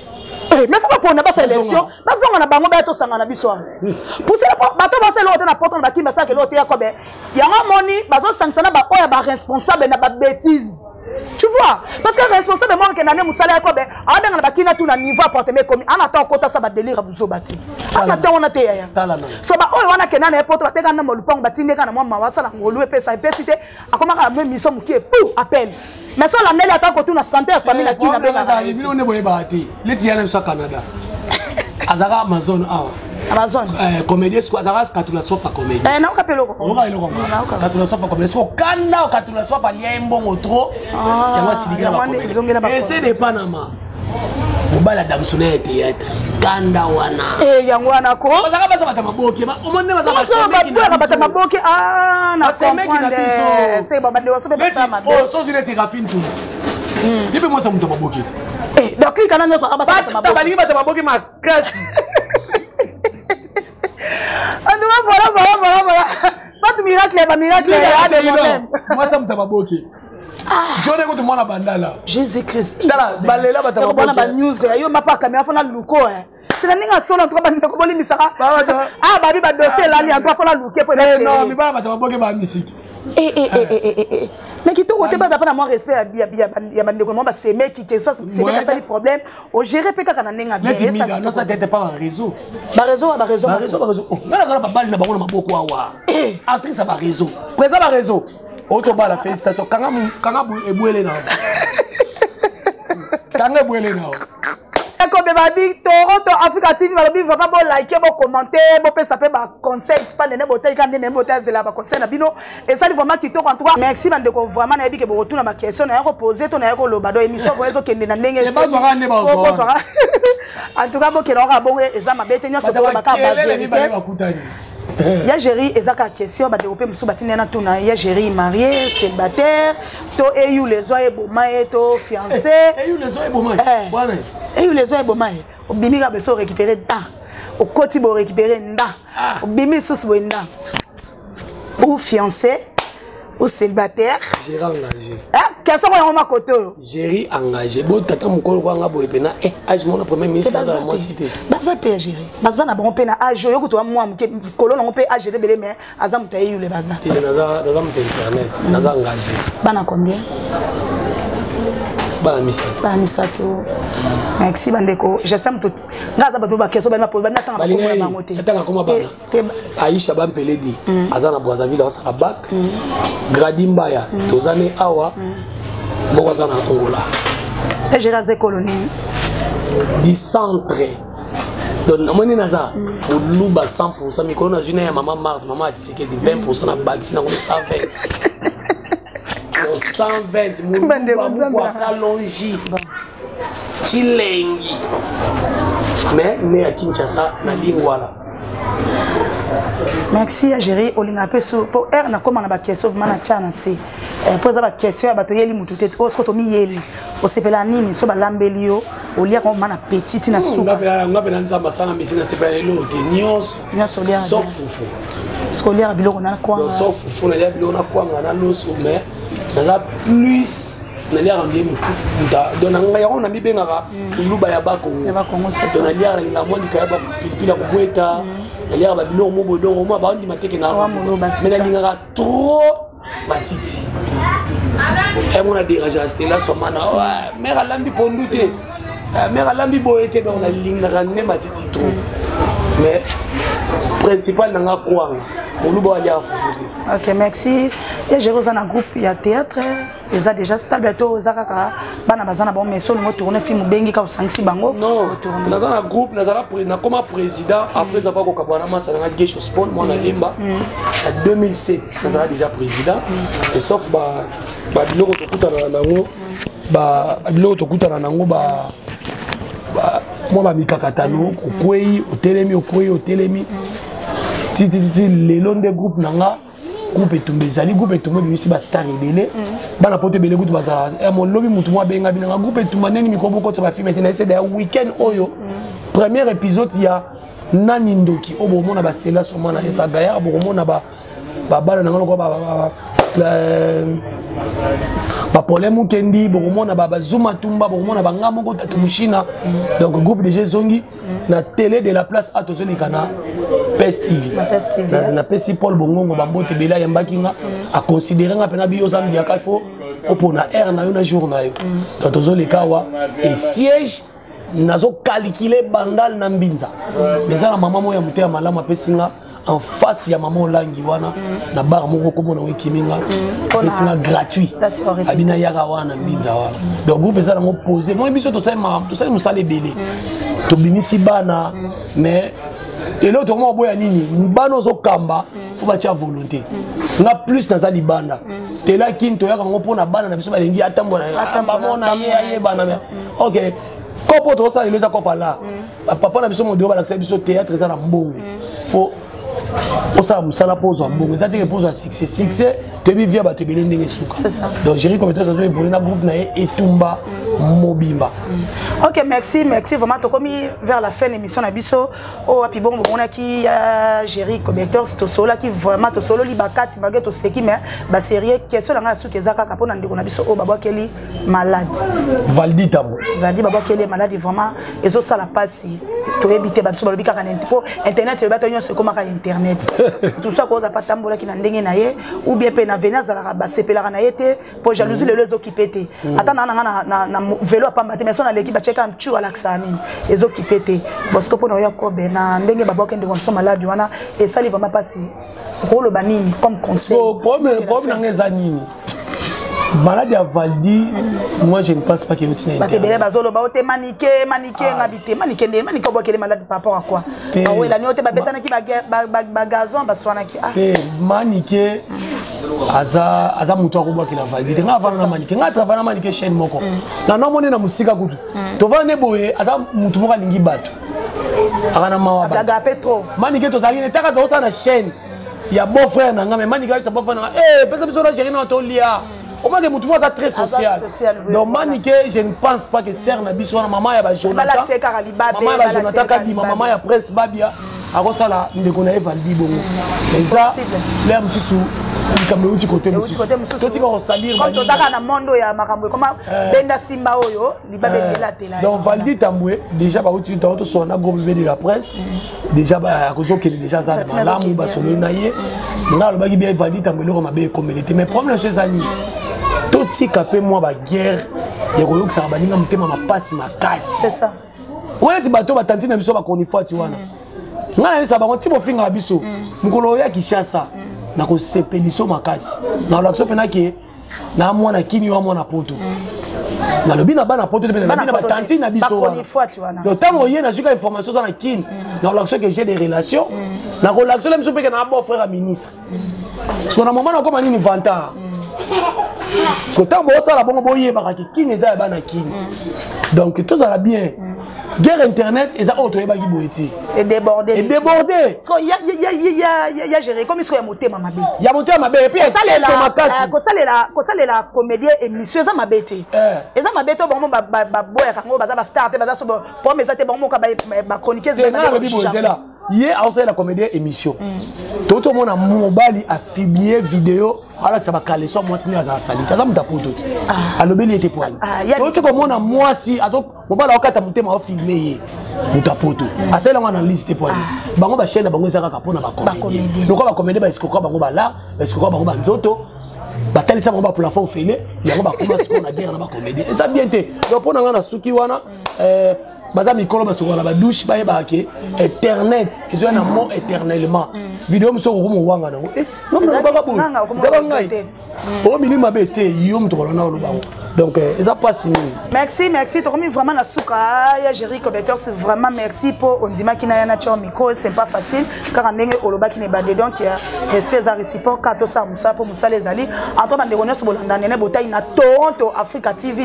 mais faut pas pona ba élection bazonga na bango ba to sanga na biso pour ça bato ba eloko te na poto na bakimba ça ke eloko te yakobe yango moni bazo sanctionner ba oya ba responsable na ba bêtise. Tu vois, parce que responsable moi que nané musala ya kobe a dans bakina tout na niveau appartement comme en attend kota ça ba délire buzo bati en attend on a te ya so ba oyo wana ke nana poto bateka na molupang batinde kana mwa mawasa na ngolu epesa epesite akoma ka même mission mukie pou appel mais so la nele attend ko tout na santé ya famille na kina benga ça bino ne boye bati leti yana so Canada azara Amazon Amazon comédie soit azara katula sofa comédie na okapelo ko oba iloko katula sofa comédie so kanda o katula sofa liembo ngotro yango silikira ba comédie et c'est de Panama mobala damsone théâtre kanda wana yango wana ko bazaka basa bata maboki omone bazaka bata maboki na comprendre c'est baba de waso be sama oh so zile tirafine tout depuis moi ça muto maboki donc il kana nyoso abasa bata maboki balingi bata maboki makasi voilà. Pas de miracle, pas de miracle. Moi, ça me t'a bloqué. Johnny, quand tu m'as bandala. Jésus-Christ. Tala, balela, bata maboki. Bana news, yo mapa caméra, fona luko. C'est la ninga sona trop bana ko boli misaka. Ah, babi ba dossier là, li encore fona luke pour. Non, mi ba bata maboki ba musique. Mais qui tout côté pas d'après moi respect ya bandeko moi ba c'est mec qui soit c'est mec ça les problèmes au gérer pe kaka na nenga bien ça non ça t'était pas un réseau réseau na la ba balle na bango na maboko awa actrice ba réseau présent ba réseau auto ba la félicitation kanga ebuele na kanga ebuele na Ndeko Bebabi, Toronto, Africa TV, Balobi, va pas liker, commenter, ça peut ba conseil, pas de botel, quand de botel, c'est là, ba conseil, nabino. Et ça, vraiment, qui en tout cas, merci, Bandeko, vraiment, nabi, que vous retournez à ma question, n'a pas posé, ton aéro, le bado, émission, vous voyez, qu'il n'est pas n'engagé. En tout cas, bon, qu'il aura bon, et ça m'a bête, n'y a pas il y a Géry, et ça, la question, bah, développer, monsieur Batinena, il y a Géry marié, célibataire, to et les oeils bomaye, to fiancé. Et les oeils bomaye. Et les oeils bomaye. Au bimi, il va récupérer dedans. Au côté, il va récupérer dedans. Au bimi, sous le dedans. Ou fiancé, ou célibataire. Géry engagé. Question, on va côté. Géry engagé. Bon, tata, mon collègue, on va boire pena. Âge, mon premier ministre de la moi cité. Baza paye Géry. Baza n'a pas pena. Âge, yo, que toi, moi, colon, on paye âge de belé, mais Azam taille eu le baza. Naza internet. Naza engagé. Bana combien? Bana misato. Bana misato. Merci, Bandeko. J'espère que tout. Gaza, ba question, ba pour ba natanga ko na bangote. Natanga ko mabana. Aisha Bampeledi. Azana Brazzaville, on sera bac. Gradimbaya. Tozane awa. Bokazana Angola. Et j'ai rasé colonie. Du centre. Donc, on est dans ça. Pour nous, 100%. Mais quand on a une maman Marv, maman a dit que 20% de bague, sinon on est 120. 120, mon allongé. Chilengi. Mais, on est à Kinshasa, na Lingwala. Merci à gérer Olinga Peso pour R na comment na question vraiment na tchana c'est pour ça question ba to yeli mutu tete o sko to mi yeli o sepela nini so ba lambelio o lia ko mana petite na souka ngapela nzamba sana misina sepela lote nyos lia sauf fufu scolaire biloko na kwa sauf fufu na lia biloko na kwa na loso mais na plus na lia rambie muta dona ngaya on na mibengaka luba ya bakongo dona lia la mwandi kayaba pilipila kubweta il y a des gens qui ont dit que mais il y a trop matiti. Et on a dérangé à ce là, mère Alambi Pondouté, mère Alambi Boété, on a ligne matiti trop. Mais principal dans la croix, on nous va aller à Foufou. Ok, merci. Et j'ai rejoint un groupe, il y a théâtre, ils ont déjà stable bientôt, ils ont bazana bon mais solo tourner film bengi ka 5 bango. Non, dans un groupe, nous avons comme président après avoir kokabana masa na Gesho Sport, moi na Limba en 2007, nous avons déjà président et sauf ba biloko tokuta na nango ba biloko tokuta na nango ba moi ba mikakatano okwei otelemi titi les longs des groupes nanga groupe etumbe zali groupe etumbe bimisi ba star ebele bana pote ebele kutu bazala mon lobby mutu mwa benga binanga groupe etumba neni mikobo ko tsa film etena c'est un week-end oyo premier épisode ya nani ndoki obo mona ba stella sur na esa gaya obo mona ba bana nanga ko ba problème kendi bo mona ba zuma tumba bo mona ba ngamo ko tatumushina donc groupe de Zongi na télé de la place à tozoli kana PES TV na PES Paul Bongongo bambote bela yambakinga a considérer nga pena bio zambi akafo opona air na yo na jour na yo donc tozoli kawa et siège nazo calculer bandal na mbinza mais ça la maman moya muteya malama pesinga en face ya maman Olangi wana na bar moko ko bona wekiminga pesinga gratuit abina yaka wana mbinza wana donc groupe ça na poser moi biso to ça musale belé to bimisi bana mais et l'autre moi boya nini bana zo kamba faut ba tia volonté na plus na za libanda tela kinto yaka ngo pona bana na biso balengi atambola mona ye bana OK kopo to ça les akopa là papa na biso mo do ba la biso théâtre ça na mbongo faut ça musala pose en bon ça te pose à succès te bi via ba te belende ngesuka c'est ça donc j'ai comme ça évoluer na groupe na etumba mobimba. OK, merci vraiment to komi vers la fin de l'émission na biso o api bon on a qui Géry Connecteur to solo qui vraiment to solo li bakati bagé to seki mais ba sérieux question na su kezaka kapona ndiko na biso o baba keli malade Valdi Tambo Valdi baba keli malade vraiment ezo sala pasi to ebité ba so bika kana internet le bato nyonso koma ka internet tout ça cause pas tambola ki na ndenge na ye ou bien pe na venir za ba sepelaka na yete pour jalousie le les occupé te ata na vélo pas maté mais son na l'équipe ba cheka mchu ala ksani les occupé te parce que pour na ya ko be na ndenge baba kende konso malade wana et ça li vraiment passer pour le banini comme conseil problème na ngeza nini Malade à Valdi, moi je ne pense pas qu'il y ait une maniqué, malade par rapport à quoi? La nuit, maniqué, aza mutu akubwa kila Valdi. Nga avana na maniqué, nga travailla na maniqué chaîne moko. Na non moni na musika kutu. Tova ne boye, aza mutu moko lingi bato. Akana mawa bato. Maniqué to zali ne taka to sa na chaîne. Ya beau frère na nga mais maniqué sa beau frère na. Pesa biso na gérer na to lia. Au moins que mon tour très social. Donc maniqué, je ne pense pas que Serre Nabiso na maman ya ba Jonathan. Maman ya Jonathan kadi maman ya Prince Babia. Ako sala ndeko na Valdi bongo. Et ça là mususu comme uti côté mususu. To tika ko salir comme to zaka na mondo ya makambo comme benda simba oyo libabe la tela. Donc Valdi tamboué déjà ba uti to so na groupe de la presse. Déjà ba akozo ke déjà ça malamu ba solo na ye. Nga lo ba ki bien Valdi tamboué lo ma be communauté mais problème chez Zani. Tout si capé moi ba guerre ya koyo ça ba ninga mutema mapasi makasi. C'est ça. Wana ti bato batanti na biso ba konifo ati wana. Ngana ça ba konti bo finga biso. Mukolo ya Kishasa na ko sepeliso makasi. Na la pena ke na mwana kini wa mwana poto. Na lobi na bana poto na bana batanti na biso wana. Le temps oye na zuka information ça na kini. Na la que j'ai des relations. Na relation la biso pe na bon frère ministre. Parce que na moment na ko mani ni vanta. Parce que tant que ça la bonne boye baraki qui n'est pas na king. Donc tout ça va bien. Guerre internet et ça auto eba ki boeti. Et débordé. Et débordé. Parce que y a géré comme il soit monté ma bé. Il y a monté ma bé et puis ça les la comédie émission ça ma bété. Et ça ma bété bon ba boya kango ba start ba so pour mes ate bon ka ba chroniqueuse c'est là. Hier on la comédie émission. Tout le monde a mobile affiblier vidéo alors que ça va caler sur moi sinon ça salit. Ça me tape tout. Alors bien il était point. Tout le monde a moi si azo mobile au kata monter ma filmer mu tape tout. À celle on analyse point. Bango ba chaîne bango ça ka pona ba comédie. Donc ba comédie ba escroc bango ba là, ba escroc bango ba nzoto. Batali ça bango ba pour la fois fêlé, bango ba commence qu'on a guerre na ba comédie. Et ça bien té. Donc pona ngana suki wana baza mikolo basoko na ba douche ba yebake internet ezo na mot éternellement vidéo mso ko mo wanga na non non ba bo ça va ngai o mini mabete yo mto na lo bango donc ça passe merci to comme vraiment na suka ya Jerry Cobetor c'est vraiment merci pour ondima kina na cho micro c'est pas facile car ndenge oloba ki ne bande donc il y a respect za réciproque kato sa musa pour musa les ali entre bande bonheur so bolanda nene botai na Toronto Africa TV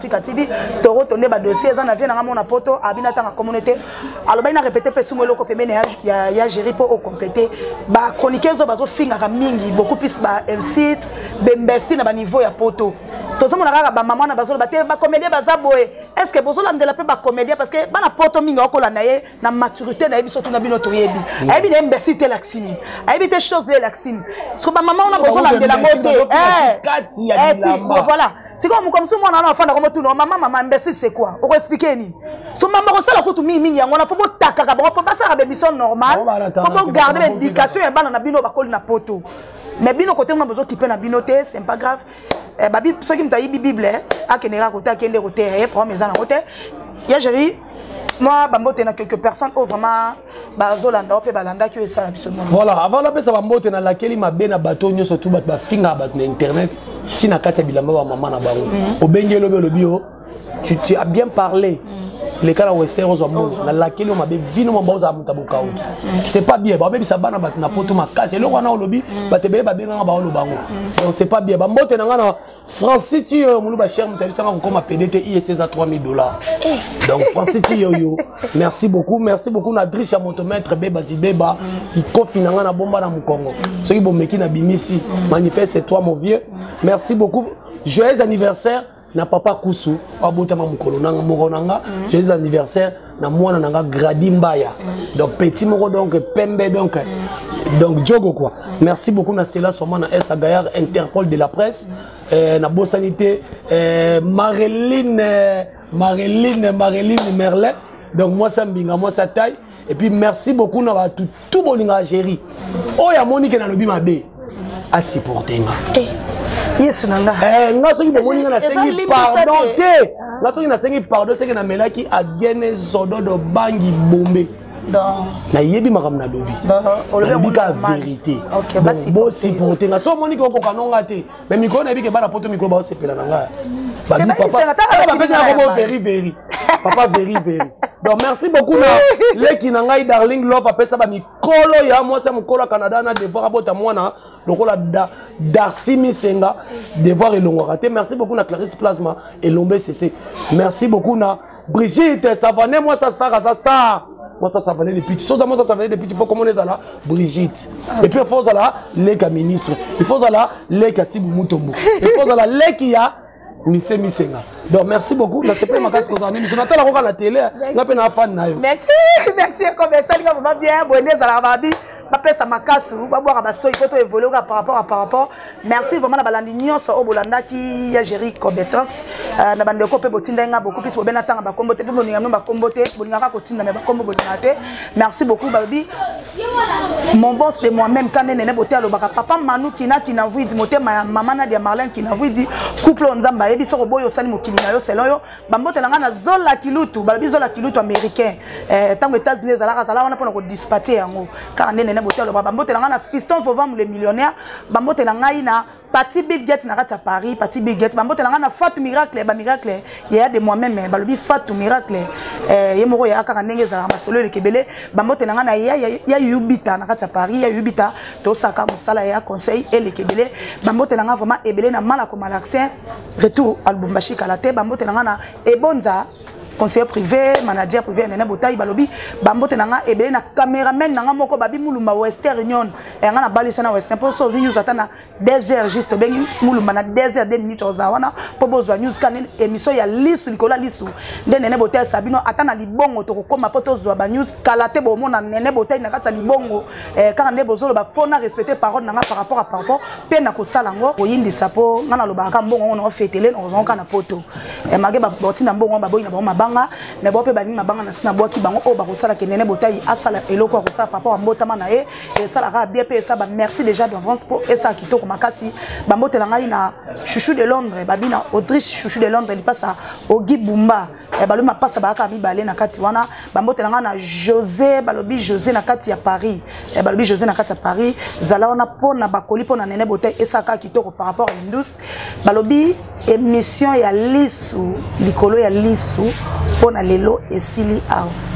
Toronto ne ba dossier za na vie na mona poto abina tanga communauté alors ba ina répéter pe sumo loko pemene ya Jerry pour au compléter ba chroniqueurs bazo finga ka mingi beaucoup plus ba MC bembesi na ba niveau ya poto tozo mona kaka ba maman na bazo ba te ba comédien baza boye est-ce que bozo la ndela pe ba comédien parce que bana poto minga okola na ye na maturité na yebi surtout na bino to yebi ayebi na mbesi te laxine ayebi te chose de laxine so ba maman na bozo la ndela moté kati ya bilamba voilà c'est comme si moi na fanda comme tout non maman mbesi c'est quoi on expliquer ni so maman ko sala ko tu mingi yango na fo botaka ka ba pa sa ba mission normal faut garder l'éducation et bana na bino ba koli na poto mais bino côté moi besoin qui peut na bino te c'est pas grave babi ceux qui m'tayi bible a kenera côté kende côté pour mes ans côté ya Jerry moi bambote na quelques personnes au vraiment bazolanda pe balanda qui ça absolument voilà avant la pesa bambote na laquelle ma bena bato nyo surtout ba finga ba na internet tina kata bilamba ba maman na bango obengelo belobio tu as bien parlé les cas western aux amours na laquelle on m'a vino mon boza mutabuka c'est pas bien ba bebi sabana ba na poto makasi le wana olobi ba tebe ba benga ba olobango donc c'est pas bien ba mbote na ngana Francis ti mulu ba cher mutabisa ko comme PDT IST za $3000 donc Francis ti yo merci beaucoup na Drisha Montomètre beba zibeba il confine ngana bomba na mukongo ceux qui bomeki na bimisi manifeste toi mon vieux merci beaucoup joyeux anniversaire na papa Kusu abotama mukolo nanga moko nanga joyeux anniversaire na mwana nanga Gradi Mbaya donc petit moko donc pembe donc Djogo quoi merci beaucoup na Stella Somana S Agayar Interpol de la presse na Bossanité Marilyn Merlet donc moi ça mbinga moi ça taille et puis merci beaucoup na tout bolinga Jerry oh ya Monique na lobi mabe a supporter nga yes nanga nga soki bomoni na sengi pardon te nga soki na sengi pardon c'est que na melaki a gene zodo do bangi bombe nayebi makambo na lobi olobi ka vérité bon si pour tenga so moni ko kanonga te mais miko na bike bana poto miko ba sepela na nga babi papa very papa very donc merci beaucoup na leki na ngai darling love apesa ba mikolo ya moi c'est mukolo Canada na devoir abota mwana lokola Darcy Misenga devoir elongo raté merci beaucoup na Clarisse Plasma et Lombe CC merci beaucoup na Brigitte Savané moi ça star moi ça venait les petits moi ça venait les petits il faut comment on est là Brigitte et puis il faut ça là les ministre il faut ça là les Kasibu Mutombo il faut ça là les qui a Mise Misenga donc merci beaucoup na c'est pas ma casse que ça mais je n'attends pas la télé na pe na fan na yo merci comme ça il va bien bonne za la babi bapesa makasu babwaka baso il faut to évoluer par rapport merci vraiment na balandi nyonso o bolanda ki ya Jerry Cobetox na bande ko pe botinda nga beaucoup plus bobena tanga ba kombo te pe boninga ba kombo te boninga ka kotinda na ba kombo boninga te merci beaucoup babi mon boss c'est moi-même quand nene boté alobaka papa Manu kina vu di motema maman na dia Marlène kina vu di couple nzamba yebi soko boyo sali mokili na yo seloyo bambote langa na zola kilutu babi zola kilutu américain tango États-Unis zala wana pona ko dispatcher yango car nene boté alobaka bambote langa na fiston Fovam le millionnaire bambote langa ina Parti Big Get na kata Paris, Parti Big Get. Bambote langa na Fatou Miracle, ba Miracle. Il y a de moi-même, balobi Fatou Miracle. Yemoro ya aka ndenge za masolo le kebele. Bambote langa na ya Yubita na kata Paris, ya Yubita to saka musala ya conseil et le kebele. Bambote langa vraiment ebele na mala ko malaxin. Retour al Bumbashi kalate. Bambote langa na ebonza conseiller privé, manager privé, nene botaï balobi, bambote nanga ebe na caméraman nanga moko babi muluma Western Union, et nga na balisa na Western pour so news atana 2 heures juste bengi muluma na 2 heures 2 minutes ozawana pour bozwa news kan émission ya lisu Nicolas lisu nde nene botaï sabino atana libongo to koma poto zwa ba news kalate bo mona nene botaï na kata libongo car nde bozolo ba fona respecter parole nanga par rapport pe na ko salango oyindi sapo ngana lobaka mbongo on fetele on kana poto e mage ba botina mbongo ba boyina ba banga mais bon pe bani mabanga na sina boaki bango o ba ko sala ke nene botaï asala eloko ko sala papa mbotama na e sala ka bien pe ça ba merci déjà d'avance pour esa kitoko makasi ba mbotela ngai na chouchou de Londres babi na Autriche chouchou de Londres il passe au Gibumba e balo ma passe ba ka mibale na kati wana ba mbotela ngai na José balobi José na kati ya Paris e balobi José na kati ya Paris zala wana pona bakoli pona nene botaï esa ka kitoko par rapport à Indus balobi émission ya lisu likolo ya lisu pona lelo esili aw